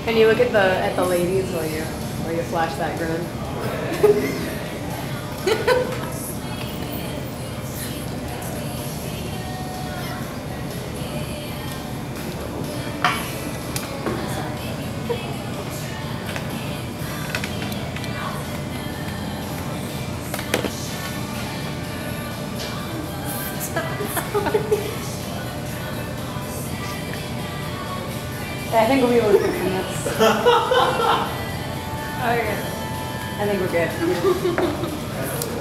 Can you look at the ladies while you flash that grin? I think we'll be able to fix this. Okay. I think we're good.